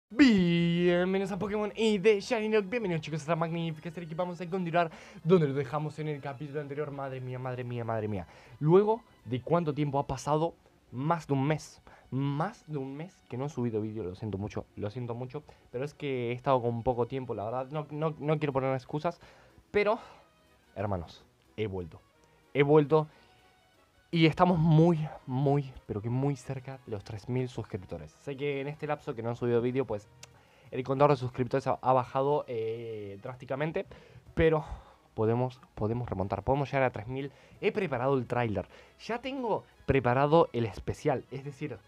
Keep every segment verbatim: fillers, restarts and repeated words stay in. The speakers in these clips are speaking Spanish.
Bienvenidos a Pokémon y de Shiny Lock. Bienvenidos chicos a esta magnífica serie que vamos a continuar donde lo dejamos en el capítulo anterior. Madre mía, madre mía, madre mía. Luego de cuánto tiempo ha pasado, más de un mes. Más de un mes que no he subido vídeo, lo siento mucho, lo siento mucho. Pero es que he estado con poco tiempo, la verdad, no, no, no quiero poner excusas. Pero, hermanos, he vuelto. He vuelto. Y estamos muy, muy, pero que muy cerca de los tres mil suscriptores. Sé que en este lapso que no han subido vídeo, pues el contador de suscriptores ha, ha bajado eh, drásticamente. Pero podemos, podemos remontar, podemos llegar a tres mil. He preparado el tráiler. Ya tengo preparado el especial. Es decir,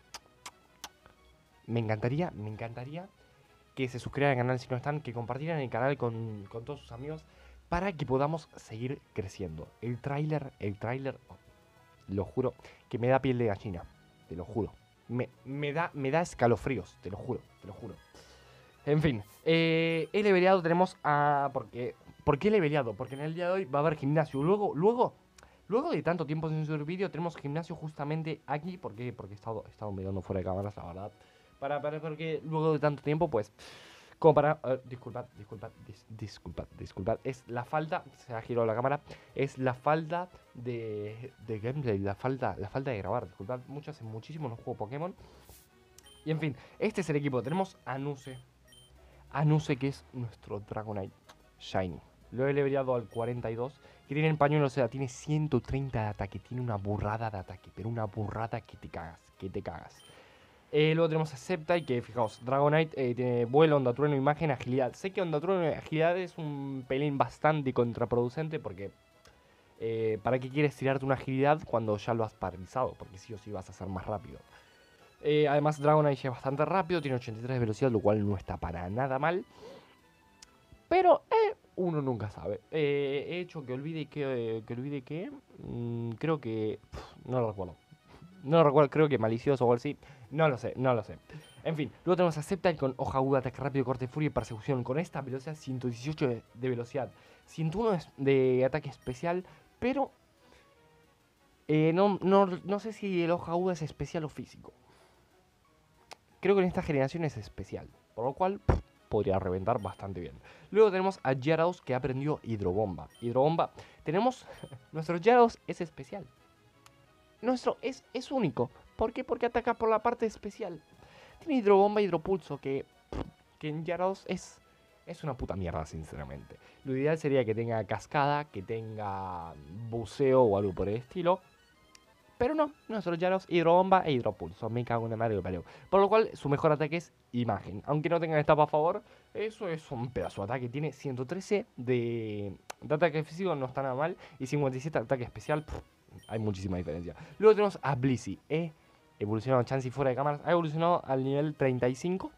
me encantaría, me encantaría que se suscriban al canal si no están, que compartieran el canal con, con todos sus amigos para que podamos seguir creciendo. El tráiler, el tráiler... Lo juro, que me da piel de gallina. Te lo juro. Me, me, da, me da escalofríos, te lo juro, te lo juro. En fin, eh, he leveleado, tenemos a... Porque, ¿Por qué he leveleado? Porque en el día de hoy va a haber gimnasio. Luego, luego, luego de tanto tiempo sin subir vídeo, tenemos gimnasio justamente aquí. ¿Por qué? Porque he estado, he estado mirando fuera de cámaras, la verdad. Para, para, porque luego de tanto tiempo, pues... Como para... Uh, disculpad, disculpad, dis, disculpad, disculpad. Es la falta... Se ha girado la cámara. Es la falta de, de gameplay. La falta, la falta de grabar. Disculpad, mucho, hace muchísimo no juego Pokémon. Y en fin, este es el equipo. Tenemos a Nuse. A Nuse, que es nuestro Dragonite Shiny. Lo he leveleado al cuarenta y dos. Que tiene el pañuelo, o sea, tiene ciento treinta de ataque. Tiene una burrada de ataque. Pero una burrada que te cagas. Que te cagas. Eh, luego tenemos a Sceptile, que fijaos, Dragonite eh, tiene vuelo, onda trueno, imagen, agilidad. Sé que onda trueno y agilidad es un pelín bastante contraproducente porque... Eh, ¿Para qué quieres tirarte una agilidad cuando ya lo has paralizado? Porque sí o sí vas a ser más rápido. Eh, además Dragonite es bastante rápido, tiene ochenta y tres de velocidad, lo cual no está para nada mal. Pero eh, uno nunca sabe. Eh, he hecho que olvide que... Eh, que olvide que... Mmm, creo que... Pff, no lo recuerdo. No lo recuerdo, creo que malicioso o algo así. No lo sé, no lo sé. En fin, luego tenemos a Sceptile con hoja aguda, ataque rápido, corte, furia y persecución. Con esta velocidad, ciento dieciocho de, de velocidad, ciento uno de ataque especial. Pero eh, no, no, no sé si el hoja aguda es especial o físico. Creo que en esta generación es especial, por lo cual pff, podría reventar bastante bien. Luego tenemos a Gyarados, que aprendió Hidrobomba. Hidrobomba, tenemos... Nuestro Gyarados es especial. Nuestro es, es único. ¿Por qué? Porque ataca por la parte especial. Tiene hidrobomba, hidropulso, que, que en Gyarados es, es una puta mierda, sinceramente. Lo ideal sería que tenga cascada, que tenga buceo o algo por el estilo. Pero no, nuestro Gyarados, hidrobomba e hidropulso. Me cago en la madre que parió. Por lo cual, su mejor ataque es imagen. Aunque no tenga etapa a favor, eso es un pedazo de ataque. Tiene ciento trece de, de ataque físico, no está nada mal. Y cincuenta y siete de ataque especial. Pff, hay muchísima diferencia. Luego tenemos a Blissey. He evolucionado Chansey fuera de cámaras. Ha evolucionado al nivel treinta y cinco.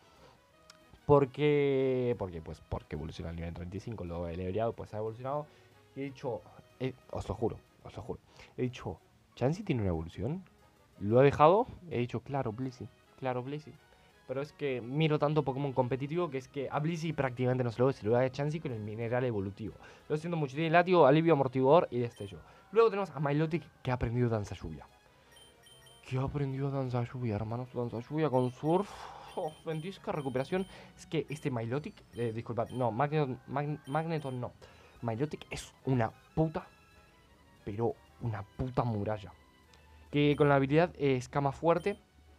Porque... Porque, pues, porque evoluciona al nivel treinta y cinco. Lo he leveleado, pues ha evolucionado. Y he dicho... Eh, os lo juro, os lo juro. He dicho... ¿Chansey tiene una evolución? Lo he dejado. He dicho, claro, Blissey. Claro, Blissey. Pero es que miro tanto Pokémon competitivo que es que a Blissey prácticamente no se lo ve. Se lo da a Chansey con el mineral evolutivo. Lo siento mucho. Tiene látigo, alivio, amortiguador y destello. Luego tenemos a Milotic, que ha aprendido danza lluvia. ¿Qué ha aprendido danza lluvia, hermanos? Danza lluvia con surf. Oh, ventisca, recuperación. Es que este Milotic... Eh, disculpad, no, Magneton, Mag, Magneton no. Milotic es una puta... Pero una puta muralla. Que con la habilidad eh, escama fuerte...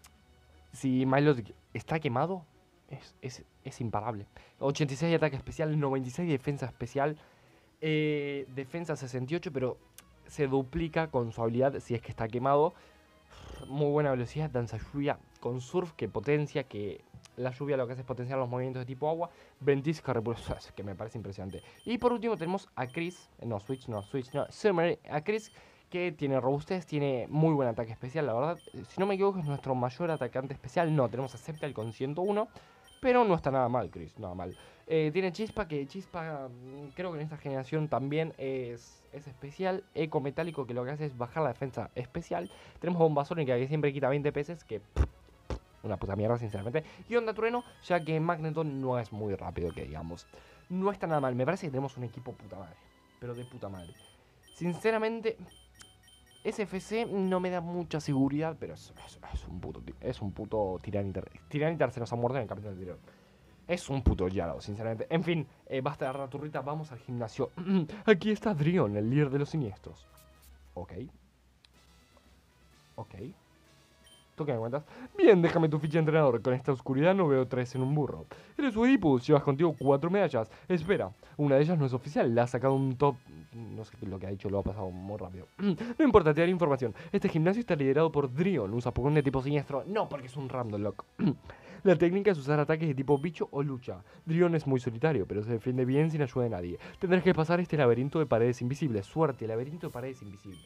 Si Milotic está quemado, es, es, es imparable. ochenta y seis de ataque especial, noventa y seis de defensa especial, eh, defensa sesenta y ocho, pero se duplica con su habilidad si es que está quemado. Muy buena velocidad, danza lluvia con surf, que potencia, que la lluvia lo que hace es potenciar los movimientos de tipo agua. Ventisca, repulsor, que me parece impresionante. Y por último tenemos a Chris, no, Switch, no, Switch, no, Summer, a Chris, que tiene robustez, tiene muy buen ataque especial, la verdad. Si no me equivoco es nuestro mayor atacante especial. No, tenemos a Sceptile con ciento uno, pero no está nada mal, Chris, nada mal. Eh, tiene Chispa, que Chispa creo que en esta generación también es, es especial. Eco Metálico, que lo que hace es bajar la defensa especial. Tenemos Bomba Sónica, que siempre quita veinte pesos, que pff, pff, una puta mierda, sinceramente. Y Onda Trueno, ya que Magneton no es muy rápido, que digamos. No está nada mal, me parece que tenemos un equipo puta madre, pero de puta madre. Sinceramente... S F C no me da mucha seguridad, pero es, es, es un puto es un puto Tiranitar. Tiranitar se nos ha muerto en el capítulo anterior. Es un puto Yarrow, sinceramente. En fin, eh, basta de raturrita, vamos al gimnasio. Aquí está Drion, el líder de los siniestros. Ok. Ok. ¿Tú qué me cuentas? Bien, déjame tu ficha de entrenador. Con esta oscuridad no veo tres en un burro. Eres Oedipus, llevas contigo cuatro medallas. Espera, una de ellas no es oficial. La ha sacado un top... No sé lo que ha dicho, lo ha pasado muy rápido. No importa, te daré información. Este gimnasio está liderado por Drion. Usa Pokémon de tipo siniestro. No, porque es un random lock. La técnica es usar ataques de tipo bicho o lucha. Drion es muy solitario, pero se defiende bien sin ayuda de nadie. Tendrás que pasar este laberinto de paredes invisibles. Suerte, laberinto de paredes invisibles.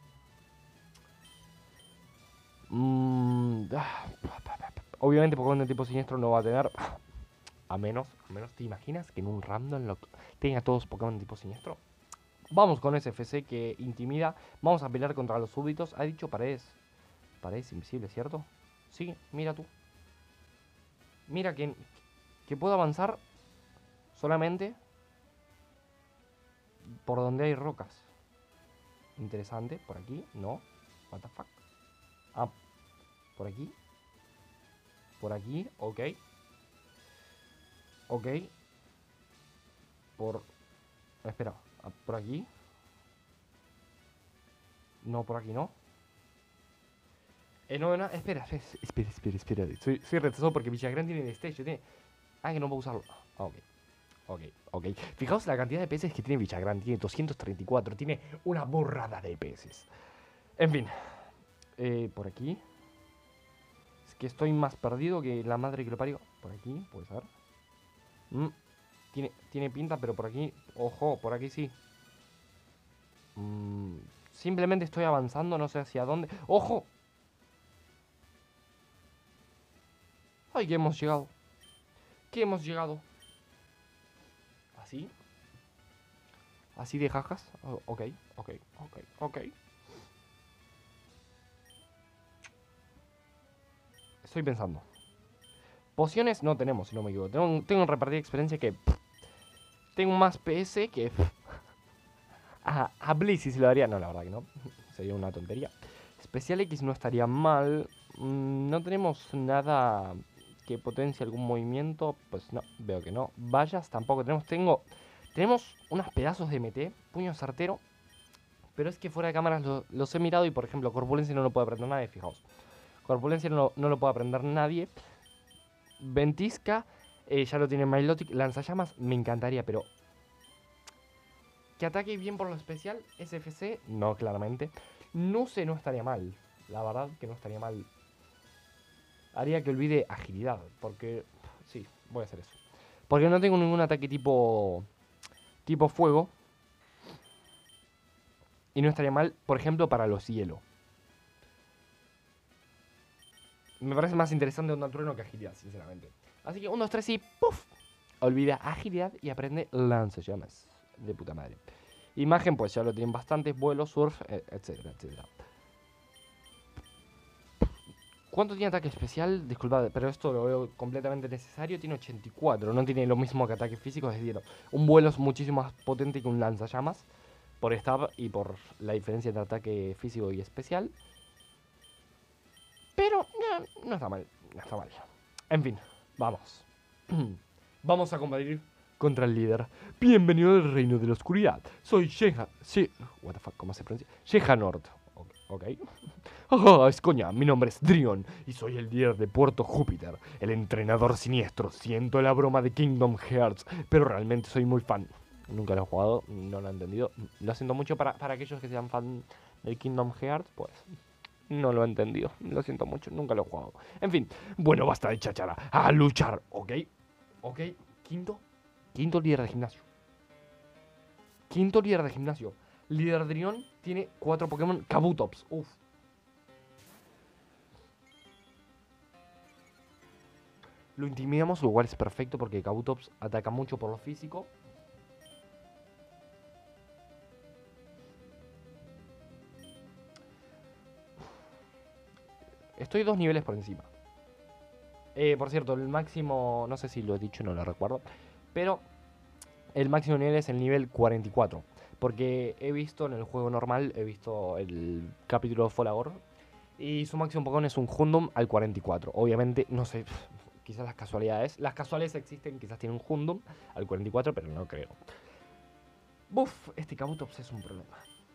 Mm, ah, obviamente Pokémon de tipo siniestro no va a tener. A menos, a menos, ¿te imaginas que en un random lo tenga todos Pokémon de tipo siniestro? Vamos con ese F C que intimida. Vamos a pelear contra los súbditos. Ha dicho paredes. Paredes invisibles, ¿cierto? Sí, mira tú. Mira que, que puedo avanzar solamente por donde hay rocas. Interesante. Por aquí, no. What the fuck. Ah, por aquí. Por aquí, ok. Ok. Por... Espera, por aquí. No, por aquí no. Eh, no, no, espera, espera, espera, espera, espera. Soy, soy retrasado porque Villagrán tiene el stage, tiene... Ah, que no puedo usarlo. Ah, ok. Ok, ok. Fijaos la cantidad de peces que tiene Villagrán. Tiene doscientos treinta y cuatro. Tiene una borrada de peces. En fin. Eh, por aquí. Es que estoy más perdido que la madre que lo parió. Por aquí, puede ser. Mm, tiene, tiene pinta, pero por aquí... Ojo, por aquí sí. Mm, simplemente estoy avanzando, no sé hacia dónde. ¡Ojo! ¡Ay, que hemos llegado! ¿Qué hemos llegado? ¿Así? ¿Así de jajas? Oh, ok, ok, ok, ok. Estoy pensando. Pociones no tenemos, si no me equivoco. Tengo, tengo un repartir de experiencia que... Pff, tengo más P S que... Pff, a, a Blissey se lo daría. No, la verdad que no. Sería una tontería. Especial X no estaría mal. Mm, no tenemos nada que potencie algún movimiento. Pues no, veo que no. Vallas tampoco tenemos. Tengo... Tenemos unos pedazos de M T. Puño certero. Pero es que fuera de cámaras lo, los he mirado y, por ejemplo, Corpulencia no lo puede aprender nadie, fijaos. Corpulencia no, no lo puede aprender nadie. Ventisca, eh, ya lo tiene Milotic. Lanzallamas, me encantaría, pero... Que ataque bien por lo especial, S F C, no, claramente. No sé, no estaría mal. La verdad que no estaría mal. Haría que olvide agilidad, porque... Sí, voy a hacer eso. Porque no tengo ningún ataque tipo... Tipo fuego. Y no estaría mal, por ejemplo, para los hielo. Me parece más interesante Onda Trueno que agilidad, sinceramente. Así que uno, dos, tres y ¡puf! Olvida agilidad y aprende lanzallamas. De puta madre. Imagen, pues ya lo tienen bastantes. Vuelo, surf, etcétera, etcétera. ¿Cuánto tiene ataque especial? Disculpad, pero esto lo veo completamente necesario. Tiene ochenta y cuatro, no tiene lo mismo que ataque físico. Es decir, un vuelo es muchísimo más potente que un lanzallamas. Por stab y por la diferencia entre ataque físico y especial. Pero no, no está mal, no está mal. En fin, vamos. Vamos a combatir contra el líder. Bienvenido al reino de la oscuridad. Soy Sheha... She... What the fuck, ¿cómo se pronuncia? Shehanort. Ok. okay. Oh, es coña, mi nombre es Drion y soy el líder de Puerto Júpiter, el entrenador siniestro. Siento la broma de Kingdom Hearts, pero realmente soy muy fan. Nunca lo he jugado, no lo he entendido. Lo siento mucho para, para aquellos que sean fan del Kingdom Hearts, pues... No lo he entendido, lo siento mucho, nunca lo he jugado. En fin, bueno, basta de chachara, a luchar, ¿ok? ¿Ok? Quinto, quinto líder de gimnasio. Quinto líder de gimnasio. Líder Drion tiene cuatro Pokémon Kabutops, uff. Lo intimidamos, lo cual es perfecto porque Kabutops ataca mucho por lo físico. Estoy dos niveles por encima. Eh, por cierto, el máximo, no sé si lo he dicho, no lo recuerdo. Pero el máximo nivel es el nivel cuarenta y cuatro. Porque he visto en el juego normal, he visto el capítulo de Folagor. Y su máximo Pokémon es un Houndoom al cuarenta y cuatro. Obviamente, no sé quizás las casualidades. Las casualidades existen, quizás tiene un Hundum al cuarenta y cuatro, pero no creo. Buf, este Kabutops es un problema.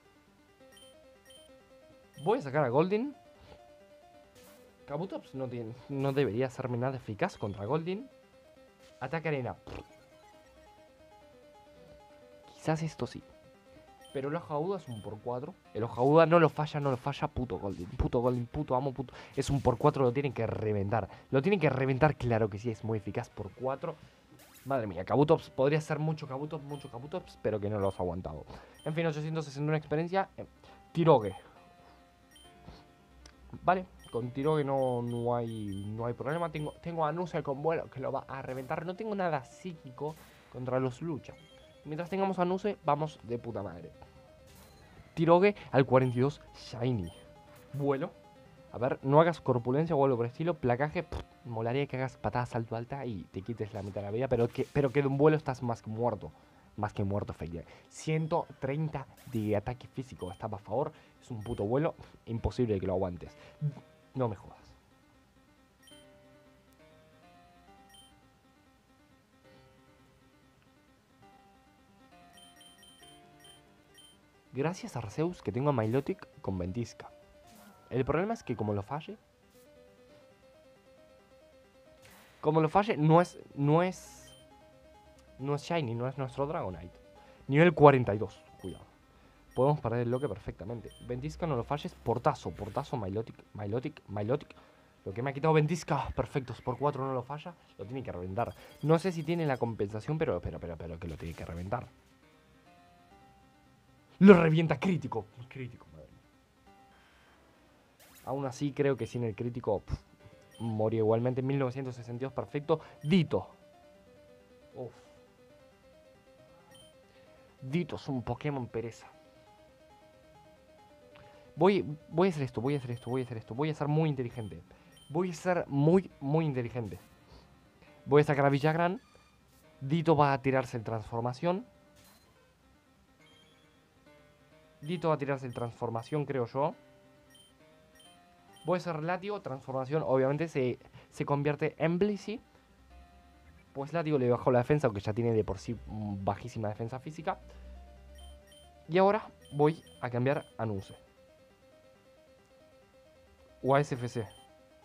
Voy a sacar a Goldeen. Kabutops no, tiene, no debería hacerme nada eficaz contra Goldeen. Ataque arena. Quizás esto sí. Pero el hoja aguda es un por cuatro. El hoja aguda no lo falla, no lo falla. Puto Goldeen, puto Goldeen, puto amo, puto. Es un por cuatro, lo tienen que reventar. Lo tienen que reventar, claro que sí, es muy eficaz por cuatro. Madre mía, Kabutops, podría ser mucho Kabutops, mucho Kabutops, pero que no los ha aguantado. En fin, ochocientos sesenta y uno experiencia. Eh, Tirogue. Vale, con Tirogue no, no, hay, no hay problema. Tengo, tengo a Nuse con vuelo que lo va a reventar. No tengo nada psíquico contra los lucha. Mientras tengamos a Nuse, vamos de puta madre. Tirogue al cuarenta y dos, Shiny. Vuelo. A ver, no hagas corpulencia o algo por el estilo. Placaje, pff, molaría que hagas patada salto alta y te quites la mitad de la vida. Pero que, pero que de un vuelo estás más que muerto. Más que muerto, efectivamente. ciento treinta de ataque físico. Estaba a favor. Es un puto vuelo. Imposible que lo aguantes. No me jodas. Gracias a Arceus que tengo a Milotic con Ventisca. El problema es que como lo falle... Como lo falle, no es... No es... No es Shiny, no es nuestro Dragonite. Nivel cuarenta y dos, cuidado. Podemos perder el bloque perfectamente. Ventisca no lo falles, portazo, portazo, Milotic, Milotic, Milotic. Lo que me ha quitado Ventisca, perfectos, por cuatro no lo falla, lo tiene que reventar. No sé si tiene la compensación, pero, pero, pero, pero que lo tiene que reventar. Lo revienta crítico. Crítico, madre mía. Aún así, creo que sin el crítico pff, moría igualmente. mil novecientos sesenta y dos, perfecto. Ditto. Uf. Ditto es un Pokémon pereza. Voy, voy a hacer esto, voy a hacer esto, voy a hacer esto. Voy a ser muy inteligente. Voy a ser muy, muy inteligente. Voy a sacar a Villagrán. Ditto va a tirarse en transformación. Ditto va a tirarse en transformación, creo yo. Voy a hacer Látigo, transformación. Obviamente se, se convierte en Blissey. Pues Látigo le bajó la defensa, aunque ya tiene de por sí bajísima defensa física. Y ahora voy a cambiar a Nuse. O a S F C.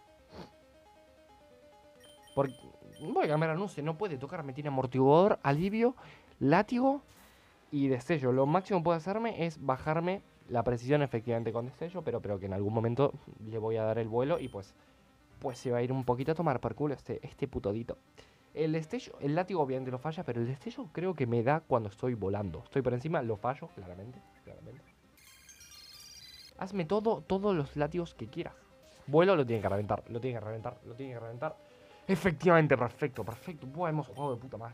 Porque voy a cambiar a Nuse, no puede tocarme. Tiene amortiguador, alivio, látigo y destello. Lo máximo que puede hacerme es bajarme la precisión efectivamente con destello, pero, pero que en algún momento le voy a dar el vuelo y pues, pues se va a ir un poquito a tomar por culo este, este putodito. El destello, el látigo obviamente lo falla, pero el destello creo que me da cuando estoy volando. Estoy por encima, lo fallo, claramente, claramente. Hazme todo, todos los látigos que quieras. Vuelo lo tiene que reventar, lo tiene que reventar, lo tiene que reventar. Efectivamente, perfecto, perfecto. Buah, hemos jugado de puta madre.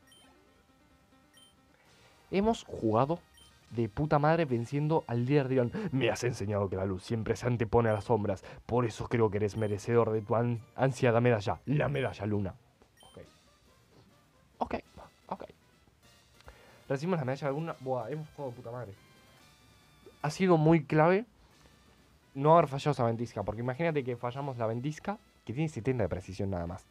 Hemos jugado de puta madre venciendo al líder de Ion. Me has enseñado que la luz siempre se antepone a las sombras. Por eso creo que eres merecedor de tu an ansiada medalla. La medalla luna. Ok. Ok, ok. Recibimos la medalla luna. Buah, hemos jugado de puta madre. Ha sido muy clave no haber fallado esa ventisca. Porque imagínate que fallamos la ventisca, que tiene setenta de precisión nada más.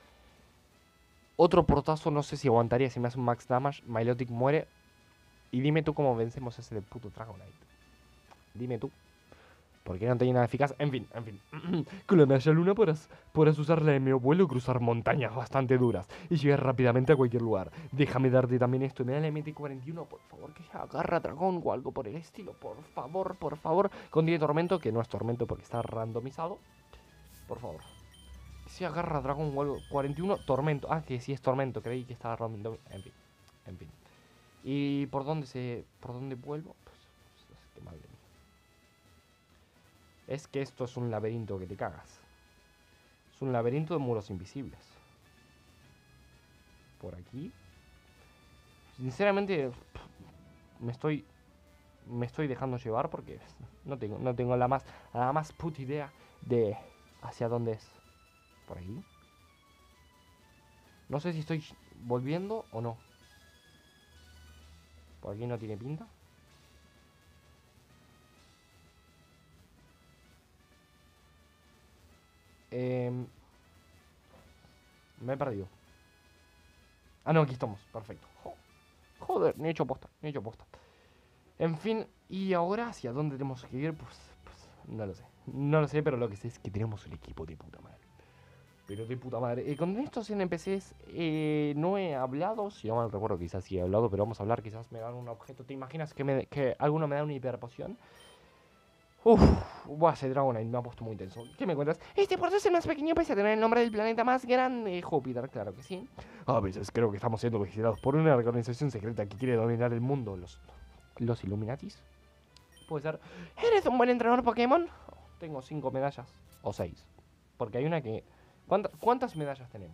Otro portazo, no sé si aguantaría si me hace un max damage. Milotic muere. Y dime tú cómo vencemos ese del puto Dragonite. Dime tú. Porque no tenía nada eficaz. En fin, en fin. Con la medalla luna podrás, podrás usarla en mi vuelo y cruzar montañas bastante duras. Y llegar rápidamente a cualquier lugar. Déjame darte también esto. Me da la M T cuarenta y uno. Por favor, que se agarra dragón o algo por el estilo. Por favor, por favor. Con diez tormento, que no es tormento porque está randomizado. Por favor. Si agarra dragón o algo. cuarenta y uno, tormento. Ah, que sí es tormento. Creí que estaba random. En fin, en fin. ¿Y por dónde se. por dónde vuelvo? Pues, pues qué madre mía. Es que esto es un laberinto que te cagas. Es un laberinto de muros invisibles. Por aquí. Sinceramente, me estoy. Me estoy dejando llevar porque no tengo, no tengo la más, la más puta idea de hacia dónde es. Por aquí. No sé si estoy volviendo o no. Por aquí no tiene pinta. Eh, Me he perdido. Ah, no, aquí estamos. Perfecto. Jo- Joder, ni he hecho posta, ni he hecho posta. En fin, ¿y ahora hacia dónde tenemos que ir? Pues, pues no lo sé. No lo sé, pero lo que sé es que tenemos un equipo de puta madre. Pero de puta madre. Eh, con estos N P Cs eh, no he hablado. Si no mal recuerdo, quizás sí he hablado, pero vamos a hablar. Quizás me dan un objeto. ¿Te imaginas que, me, que alguno me da una hiperpoción? Uf, buah, ese Dragonite me ha puesto muy tenso. ¿Qué me cuentas? Este puerto es el más pequeño pese a tener el nombre del planeta más grande, Júpiter, claro que sí. A veces creo que estamos siendo vigilados por una organización secreta que quiere dominar el mundo. Los, los Illuminatis. Puede ser. ¿Eres un buen entrenador Pokémon? Oh, tengo cinco medallas. O seis. Porque hay una que... ¿Cuánta- ¿Cuántas medallas tenemos?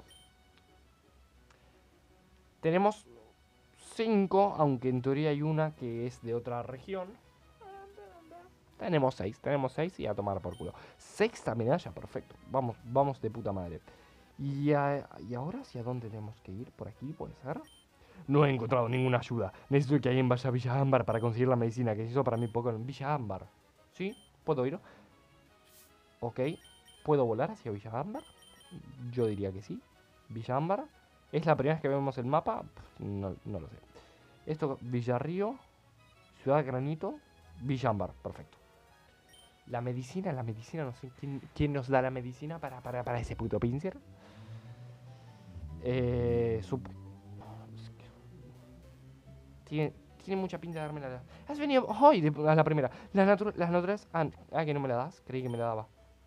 Tenemos cinco, aunque en teoría hay una que es de otra región. Tenemos seis, tenemos seis y a tomar por culo. Sexta medalla, perfecto. Vamos, vamos de puta madre. Y, a- ¿y ahora hacia dónde tenemos que ir? ¿Por aquí puede ser? No he encontrado ninguna ayuda. Necesito que alguien vaya a Villa Ámbar para conseguir la medicina que se hizo para mi Pokémon. Villa Ámbar. ¿Sí? ¿Puedo ir? Ok. ¿Puedo volar hacia Villa Ámbar? Yo diría que sí. Villa Ámbar. ¿Es la primera vez que vemos el mapa? Pff, No, no lo sé. Esto, Villarrío, Ciudad Granito, Villa Ámbar. Perfecto. La medicina, la medicina, no sé quién, quién nos da la medicina para, para, para ese puto pincer. Eh, sup- es que tiene, tiene mucha pinta de darme la... Has venido hoy de- a la primera. Las, natu- las naturales... Ah, ah, que no me la das. Creí que me la daba.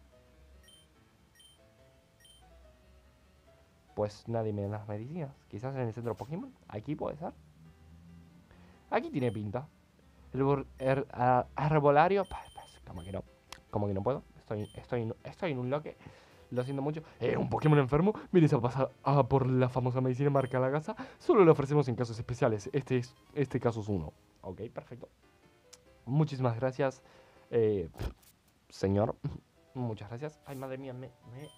Pues nadie me da las medicinas. Quizás en el centro Pokémon. Aquí puede ser. Aquí tiene pinta. El bor- er- a- arbolario... Pues, pues, como que no. Como que no puedo. Estoy, estoy, en- estoy en un loque. Lo siento mucho. Eh, un Pokémon enfermo. Vienes a pasar a por la famosa medicina marca la gasa. Solo lo ofrecemos en casos especiales. Este es, este caso es uno. Ok, perfecto. Muchísimas gracias, eh, señor. Muchas gracias. Ay, madre mía, me, me,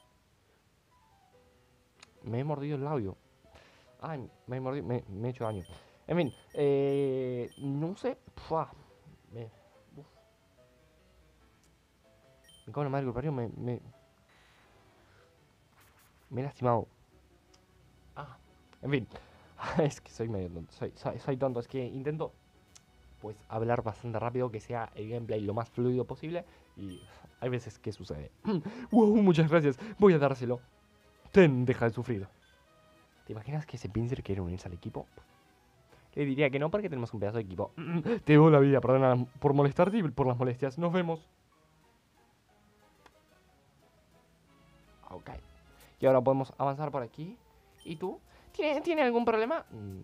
me he mordido el labio. Ay, me he mordido, me, me he hecho daño. En fin, eh, no sé. Pua, me, uf, me cago en la madre que lo parió. Me, me, me he lastimado. Ah, en fin. Es que soy medio tonto. Soy, soy, soy tonto. Es que intento, pues, hablar bastante rápido, que sea el gameplay lo más fluido posible. Y hay veces que sucede. Wow, muchas gracias. Voy a dárselo. Ten, deja de sufrir. ¿Te imaginas que ese Pinsir quiere unirse al equipo? Le diría que no porque tenemos un pedazo de equipo. Te debo la vida, perdona por molestarte y por las molestias. Nos vemos. Ok. Y ahora podemos avanzar por aquí. ¿Y tú? ¿Tiene, ¿tiene algún problema? Mm,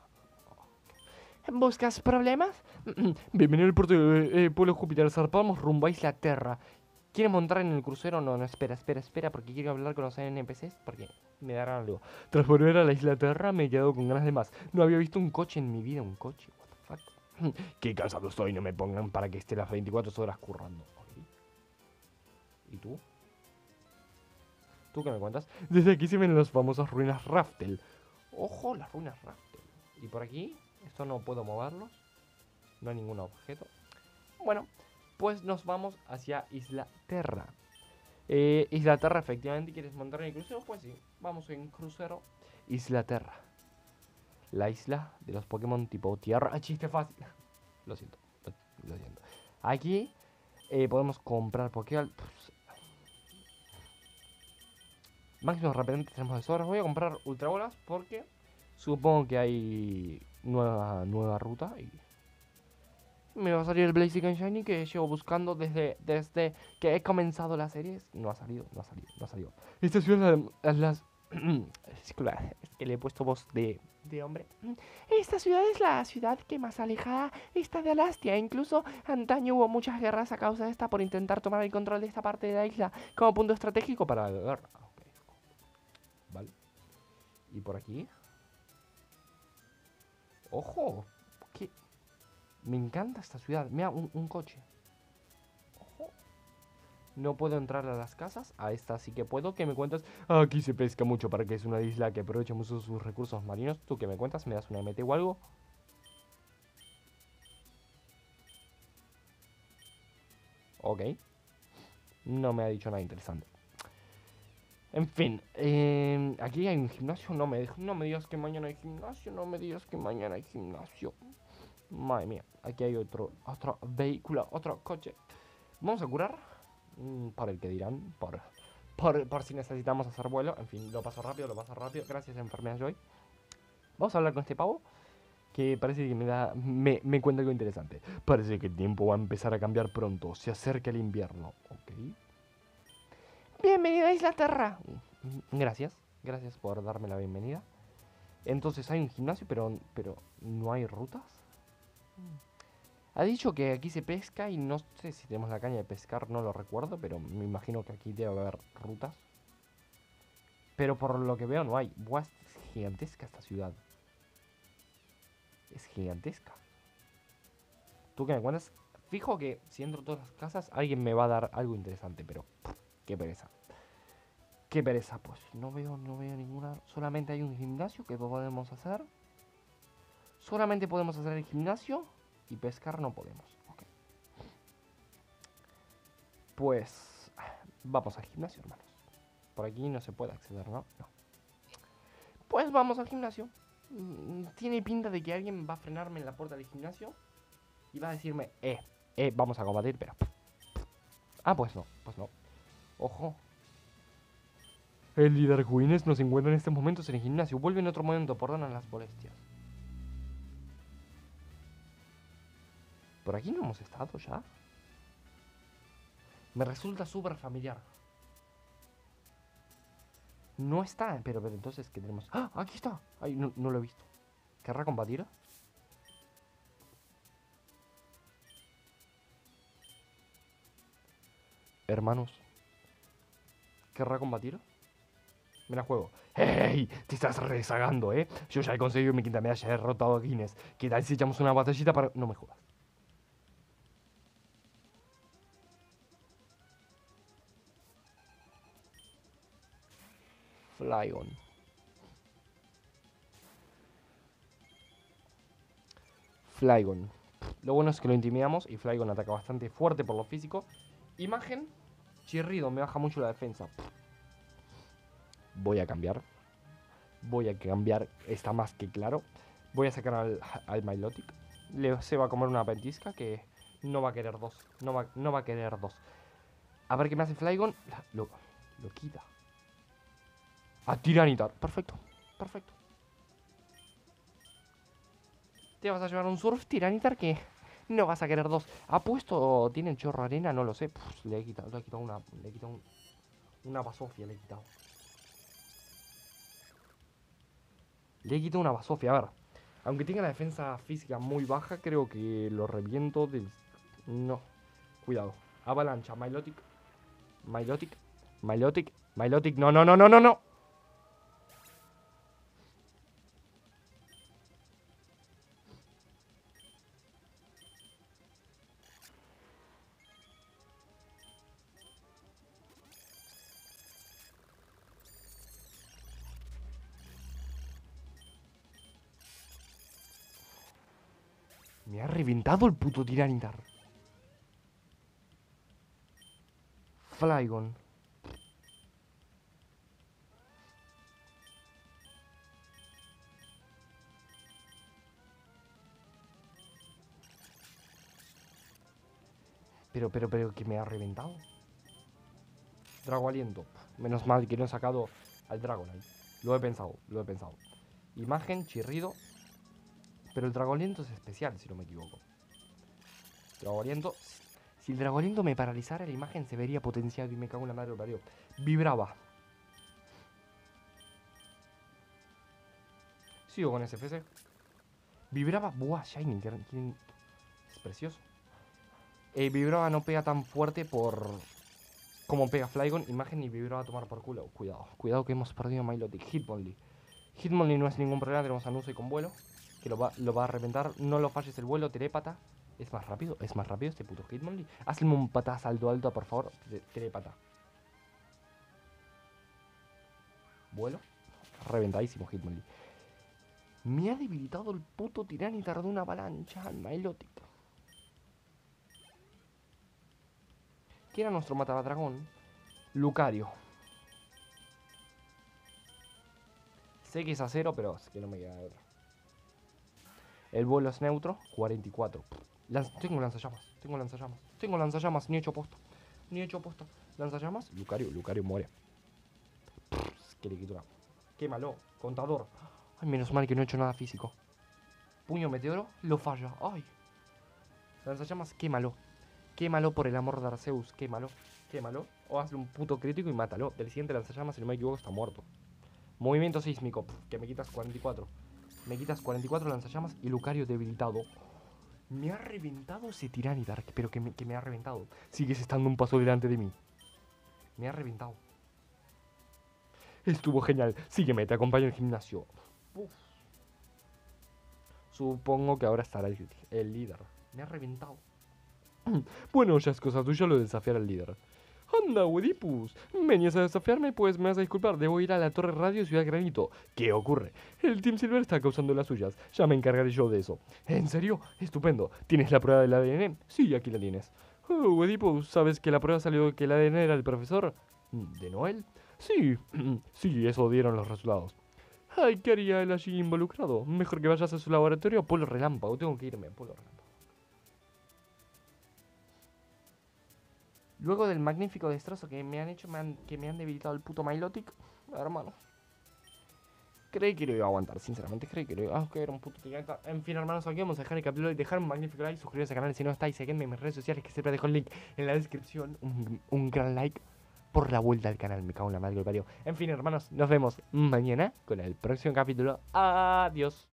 ¿Buscas problemas? Bienvenido al puerto de eh, Pueblo Júpiter. Zarpamos rumbo a Isla Terra. ¿Quieres montar en el crucero? No, no, espera, espera, espera, porque quiero hablar con los N P Cs, porque me darán algo. Tras volver a la Isla Terra me he quedado con ganas de más. No había visto un coche en mi vida, un coche, what the fuck. Qué cansado estoy, no me pongan para que esté las veinticuatro horas currando. Ok. ¿Y tú? ¿Tú qué me cuentas? Desde aquí se ven las famosas ruinas Raftel. Ojo, las ruinas Raftel. ¿Y por aquí? Esto no puedo moverlos. No hay ningún objeto. Bueno, pues nos vamos hacia Isla Terra. Eh, Isla Terra, efectivamente, ¿quieres montar en el crucero? Pues sí, vamos en crucero. Isla Terra. La isla de los Pokémon tipo tierra. ¡Ah, chiste fácil! Lo siento, lo, lo siento. Aquí eh, podemos comprar Pokémon. Máximo repelente tenemos de sobras. Voy a comprar Ultra Bolas porque supongo que hay nueva, nueva ruta y me va a salir el Blaziken Shiny que llevo buscando desde, desde que he comenzado la serie. No ha salido, no ha salido, no ha salido. Esta ciudad es las... Disculpa, es que le he puesto voz de, de hombre. Esta ciudad es la ciudad que más alejada está de Alastia. Incluso antaño hubo muchas guerras a causa de esta por intentar tomar el control de esta parte de la isla como punto estratégico para la guerra. Okay. Vale. ¿Y por aquí? ¡Ojo! ¿Qué? Me encanta esta ciudad. Mira, un, un coche. Ojo. No puedo entrar a las casas. A esta sí que puedo. ¿Qué me cuentas? Aquí se pesca mucho para que es una isla que aprovecha mucho sus recursos marinos. ¿Tú qué me cuentas? ¿Me das una M T o algo? Ok. No me ha dicho nada interesante. En fin, eh, aquí hay un gimnasio. No me, no me digas que mañana hay gimnasio. No me digas que mañana hay gimnasio. Madre mía, aquí hay otro, otro vehículo, otro coche. Vamos a curar. Mm, por el que dirán. Por, por, por si necesitamos hacer vuelo. En fin, lo paso rápido, lo paso rápido. Gracias, enfermedad Joy. Vamos a hablar con este pavo. Que parece que me da. Me, me cuenta algo interesante. Parece que el tiempo va a empezar a cambiar pronto. Se acerca el invierno. Ok. Bienvenido a Isla Terra. Gracias. Gracias por darme la bienvenida. Entonces hay un gimnasio, pero, pero no hay rutas. Ha dicho que aquí se pesca y no sé si tenemos la caña de pescar, no lo recuerdo, pero me imagino que aquí debe haber rutas. Pero por lo que veo no hay. Buah, es gigantesca esta ciudad. Es gigantesca. ¿Tú qué me cuentas? Fijo que si entro a todas las casas alguien me va a dar algo interesante, pero pff, qué pereza. Qué pereza, pues no veo, no veo ninguna. Solamente hay un gimnasio que podemos hacer. Solamente podemos hacer el gimnasio y pescar no podemos. Ok. Pues vamos al gimnasio, hermanos. Por aquí no se puede acceder, ¿no? No. Pues vamos al gimnasio. Mm, Tiene pinta de que alguien va a frenarme en la puerta del gimnasio y va a decirme, eh, eh, vamos a combatir, pero... Ah, pues no, pues no. Ojo. El líder Guinness nos encuentra en estos momentos en el gimnasio. Vuelve en otro momento, perdonan las molestias. ¿Por aquí no hemos estado ya? Me resulta súper familiar. No está, pero, pero entonces, ¿qué tenemos? ¡Ah! Aquí está. Ay, no, no lo he visto. ¿Querrá combatir? Hermanos. ¿Querrá combatir? Me la juego. ¡Hey! Te estás rezagando, ¿eh? Yo ya he conseguido mi quinta medalla, he derrotado a Guinness. ¿Qué tal si echamos una batallita para...? No me jodas. Flygon. Flygon. Lo bueno es que lo intimidamos y Flygon ataca bastante fuerte por lo físico. Imagen. Chirrido, me baja mucho la defensa. Voy a cambiar. Voy a cambiar, está más que claro. Voy a sacar al, al Milotic. Le, se va a comer una pentisca que no va a querer dos. No va, no va a querer dos. A ver qué me hace Flygon. Lo, lo quita. A Tiranitar. Perfecto. Perfecto. Te vas a llevar un Surf Tiranitar que no vas a querer dos. ¿Ha puesto, tiene el chorro arena? No lo sé. Puf, le he quitado, le he quitado una, le he quitado un, una basofia, le he quitado. Le he quitado una basofia, a ver. Aunque tenga la defensa física muy baja, creo que lo reviento del... No. Cuidado. Avalancha, Milotic. Milotic. Milotic. Milotic. No, no, no, no, no, no. Me ha reventado el puto Tiranitar. Flygon. Pero, pero, pero, que me ha reventado. Drago Aliento. Menos mal que no he sacado al Dragonite. Lo he pensado, lo he pensado. Imagen, chirrido. Pero el Drago Aliento es especial, si no me equivoco. Drago Aliento. Si el Drago Aliento me paralizara, la imagen se vería potenciado y me cago en la madre del parió. Vibraba. Sigo con S F C. Vibraba. Buah, Shiny. Es precioso. Eh, Vibraba no pega tan fuerte por... como pega Flygon. Imagen y Vibraba a tomar por culo. Cuidado. Cuidado que hemos perdido Milotic. Hitmonlee. Hitmonlee no es ningún problema. Tenemos a Nuse con vuelo. Que lo va, lo va a reventar. No lo falles el vuelo. Telépata. Es más rápido. Es más rápido este puto Hitmonlee. Hazle un patá salto alto, por favor. Telépata. Vuelo. Reventadísimo Hitmonlee. Me ha debilitado el puto Tiranitar de una avalancha al Milotic. ¿Quién era nuestro matadragón? Lucario. Sé que es a cero, pero es que no me queda de otra. El vuelo es neutro, cuarenta y cuatro. Lanz tengo lanzallamas, tengo lanzallamas, tengo lanzallamas, ni hecho posta. Ni hecho posta. Lanzallamas, Lucario, Lucario muere. Pff, qué liquitura. Quémalo, contador. Ay, menos mal que no he hecho nada físico. Puño meteoro, lo falla. Ay. Lanzallamas, quémalo. Quémalo por el amor de Arceus, quémalo. Quémalo. O hazle un puto crítico y mátalo. Del siguiente lanzallamas, si no me equivoco, está muerto. Movimiento sísmico, pff, que me quitas cuarenta y cuatro. Me quitas cuarenta y cuatro lanzallamas y Lucario debilitado. Me ha reventado ese Tiranitar, pero que me, que me ha reventado. Sigues estando un paso delante de mí. Me ha reventado. Estuvo genial. Sígueme, te acompaño al gimnasio. Uf. Supongo que ahora estará el, el líder. Me ha reventado. Bueno, ya es cosa tuya lo de desafiar al líder. Anda, Oedipus. Venías a desafiarme, pues me vas a disculpar. Debo ir a la Torre Radio Ciudad Granito. ¿Qué ocurre? El Team Silver está causando las suyas. Ya me encargaré yo de eso. ¿En serio? Estupendo. ¿Tienes la prueba del A D N? Sí, aquí la tienes. Oh, Oedipus, ¿sabes que la prueba salió que el A D N era el profesor? ¿De Noel? Sí, sí, eso dieron los resultados. Ay, ¿qué haría él allí involucrado? Mejor que vayas a su laboratorio, Polo Relámpago. Tengo que irme, Polo Relámpago. Luego del magnífico destrozo que me han hecho, me han, que me han debilitado el puto Milotic, hermano. Creí que lo iba a aguantar, sinceramente, creí que lo iba a aunque era un puto tiranta. En fin, hermanos, aquí vamos a dejar el capítulo y dejar un magnífico like, suscribirse al canal si no estáis, seguidme en mis redes sociales, que siempre dejo el link en la descripción. Un, un gran like por la vuelta al canal, me cago en la madre que lo parió. En fin, hermanos, nos vemos mañana con el próximo capítulo. Adiós.